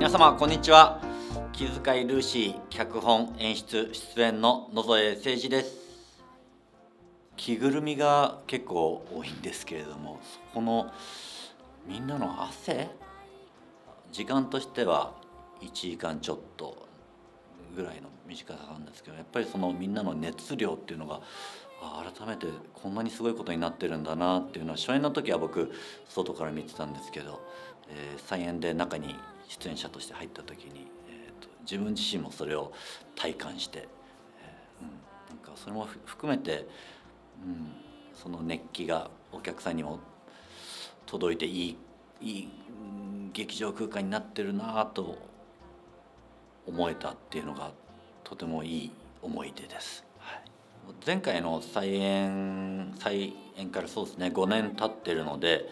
皆様こんにちは。気遣いルーシー脚本演出出演の野添誠二です。着ぐるみが結構多いんですけれども、そこのみんなの汗、時間としては1時間ちょっとぐらいの短さなんですけど、やっぱりそのみんなの熱量っていうのが改めてこんなにすごいことになってるんだなっていうのは、初演の時は僕外から見てたんですけど、再演で中に出演者として入った時に、自分自身もそれを体感して、なんかそれも含めて、その熱気がお客さんにも届いていい劇場空間になってるなと思えたっていうのがとてもいい思い出です。はい、前回の再演からそうですね5年経ってるので、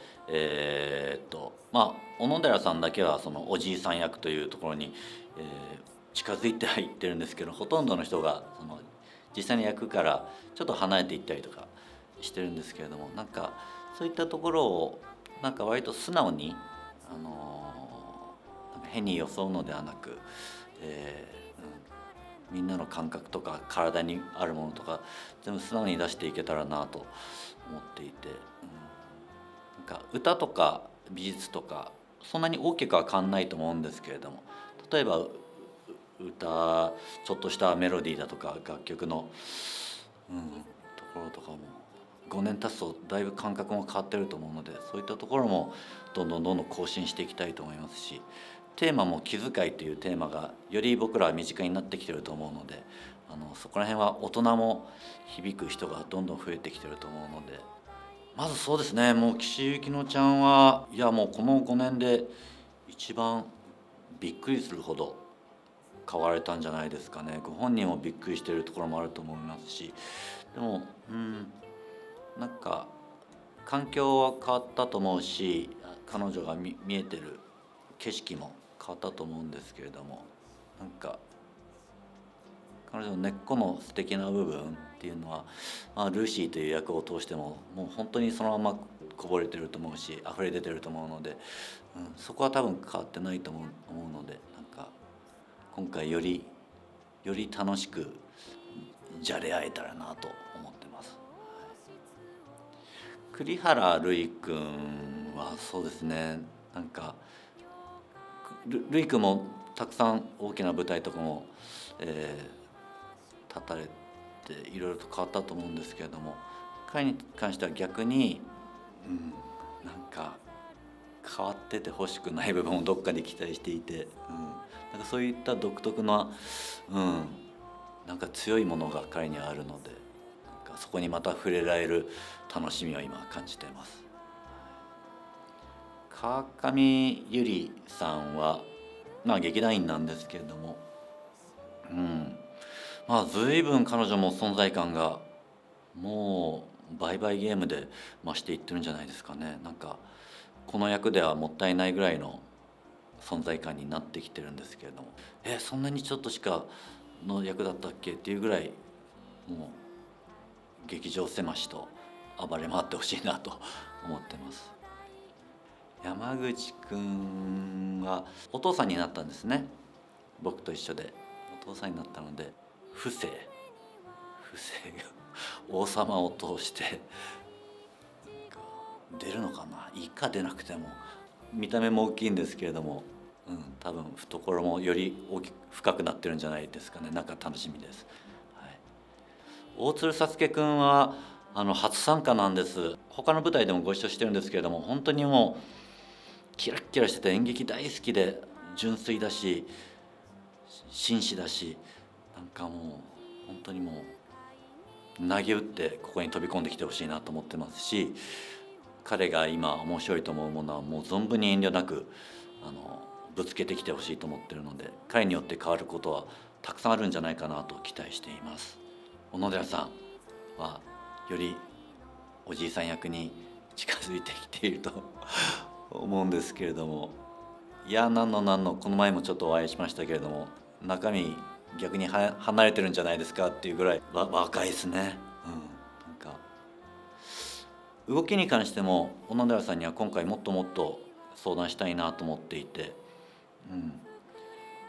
小野寺さんだけはそのおじいさん役というところに、近づいてはいってるんですけど、ほとんどの人がその実際の役からちょっと離れていったりとかしてるんですけれども、なんかそういったところをなんか割と素直に、なんか変に装うのではなく、みんなの感覚とか体にあるものとか全部素直に出していけたらなと思っていて、なんか歌とか美術とかそんなに大きくは変わんないと思うんですけれども、例えば歌ちょっとしたメロディーだとか楽曲の、ところとかも5年経つとだいぶ感覚も変わってると思うので、そういったところもどんどん更新していきたいと思いますし、テーマも気遣いというテーマがより僕らは身近になってきてると思うので、そこら辺は大人も響く人がどんどん増えてきてると思うので、まずそうですね、もう岸井ゆきのちゃんはいやもうこの5年で一番びっくりするほど変わられたんじゃないですかね。ご本人もびっくりしてるところもあると思いますし、でもなんか環境は変わったと思うし、彼女が見えてる景色も変わったと思うんですけれども、なんか彼女の根っこの素敵な部分っていうのは、ルーシーという役を通してももう本当にそのままこぼれてると思うし溢れ出てると思うので、そこは多分変わってないと思うので、なんか今回より楽しくじゃれ合えたらなと思ってます。栗原類君はそうですね、なんか類君もたくさん大きな舞台とかも、立たれていろいろと変わったと思うんですけれども、彼に関しては逆に、なんか変わっててほしくない部分をどっかで期待していて、なんかそういった独特な、なんか強いものが彼にはあるので、なんかそこにまた触れられる楽しみを今感じています。川上ゆりさんは、劇団員なんですけれども、随分彼女も存在感がもう倍々ゲームで増していってるんじゃないですかね。なんかこの役ではもったいないぐらいの存在感になってきてるんですけれども、そんなにちょっとしかの役だったっけっていうぐらい、もう劇場狭しと暴れ回ってほしいなと思ってます。山口くんはお父さんになったんですね。僕と一緒でお父さんになったので、不正が王様を通して出るのかな。いいか、出なくても見た目も大きいんですけれども、多分懐もより深くなってるんじゃないですかね。なんか楽しみです。大鶴さつけくんは初参加なんです。他の舞台でもご一緒してるんですけれども、本当にもうキラッキラしてて演劇大好きで、純粋だし紳士だし、なんかもう本当にもう投げ打ってここに飛び込んできてほしいなと思ってますし、彼が今面白いと思うものはもう存分に遠慮なくぶつけてきてほしいと思ってるので、彼によって変わることはたくさんあるんじゃないかなと期待しています。小野寺さんはよりおじいさん役に近づいてきていると思うんですけれども、いやなんのこの前もちょっとお会いしましたけれども、中身逆に離れてるんじゃないですかっていうぐらい若いですね。なんか動きに関しても小野寺さんには今回もっともっと相談したいなと思っていて、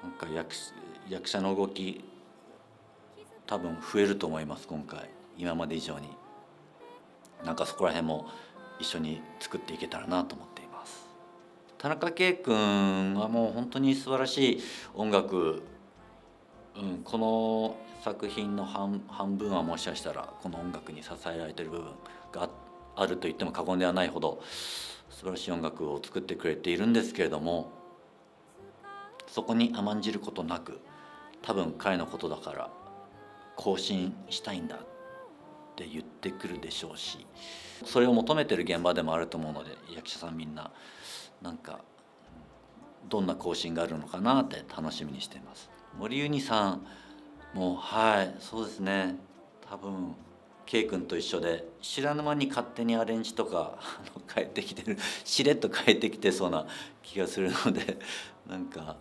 なんか役者の動き多分増えると思います。今回今まで以上になんかそこら辺も一緒に作っていけたらなと思っています。田中圭君はもう本当に素晴らしい音楽、この作品の半分はもしかしたらこの音楽に支えられている部分があると言っても過言ではないほど素晴らしい音楽を作ってくれているんですけれども、そこに甘んじることなく、多分彼のことだから更新したいんだって言ってくるでしょうし、それを求めてる現場でもあると思うので、役者さんみんななんかどんな更新があるのかなって楽しみにしています。森ユニさんもそうですね、多分K君と一緒で知らぬ間に勝手にアレンジとか変えてきてる、しれっと変えてきてそうな気がするのでなんか、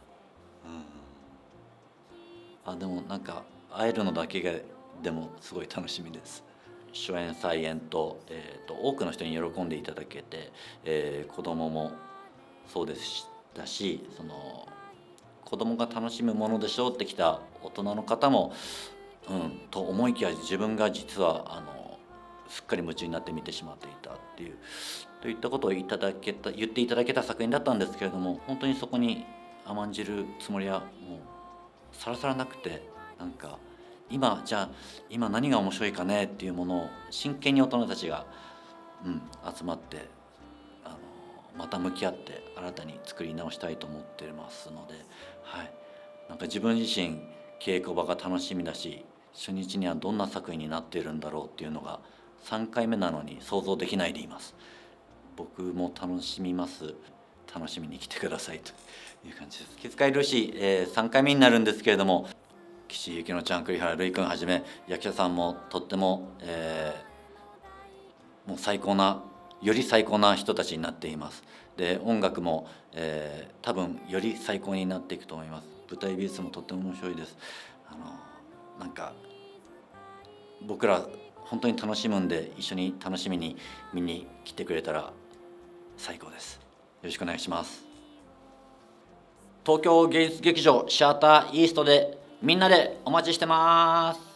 でもなんか会えるのだけがでもすごい楽しみです。初演再演と、多くの人に喜んでいただけて、子供もそうでしたし、その子供が楽しむものでしょうってきた大人の方も、と思いきや自分が実はすっかり夢中になって見てしまっていたっていうといったことを言っていただけた作品だったんですけれども、本当にそこに甘んじるつもりはもうさらさらなくて、なんか今何が面白いかねっていうものを真剣に大人たちが、集まってまた向き合って新たに作り直したいと思ってますので、なんか自分自身稽古場が楽しみだし、初日にはどんな作品になっているんだろうっていうのが3回目なのに想像できないでいます。僕も楽しみます。楽しみに来てくださいという感じです。気遣いルーシー、3回目になるんですけれども、岸井ゆきのちゃん、栗原るい君はじめ役者さんもとっても、もうより最高な人たちになっています。で音楽も、多分より最高になっていくと思います。舞台美術もとっても面白いです。なんか僕ら本当に楽しむんで、一緒に楽しみに見に来てくれたら最高です。よろしくお願いします。東京芸術劇場シアターイーストでみんなでお待ちしてます。